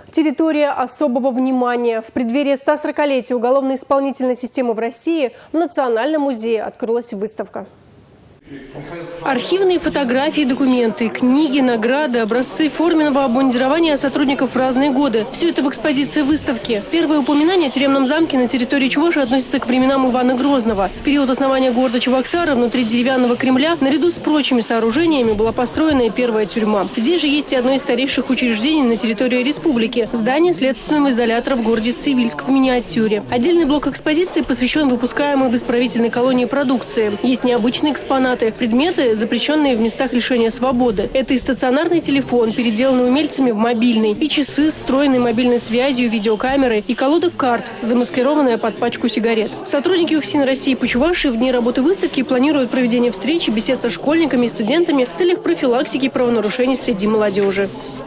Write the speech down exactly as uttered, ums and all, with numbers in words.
Территория особого внимания. В преддверии ста сорокалетия уголовно-исполнительной системы в России в Национальном музее открылась выставка. Архивные фотографии, документы, книги, награды, образцы форменного обмундирования сотрудников в разные годы. Все это в экспозиции выставки. Первое упоминание о тюремном замке на территории Чувашии относится к временам Ивана Грозного. В период основания города Чебоксары внутри деревянного Кремля наряду с прочими сооружениями была построена и первая тюрьма. Здесь же есть и одно из старейших учреждений на территории республики – здание следственного изолятора в городе Цивильск в миниатюре. Отдельный блок экспозиции посвящен выпускаемой в исправительной колонии продукции. Есть необычные экспонаты. Предметы, запрещенные в местах лишения свободы. Это и стационарный телефон, переделанный умельцами в мобильный, и часы с встроенной мобильной связью, видеокамерой, и колода карт, замаскированная под пачку сигарет. Сотрудники УФСИН России по Чувашии в дни работы выставки планируют проведение встреч и бесед со школьниками и студентами в целях профилактики правонарушений среди молодежи.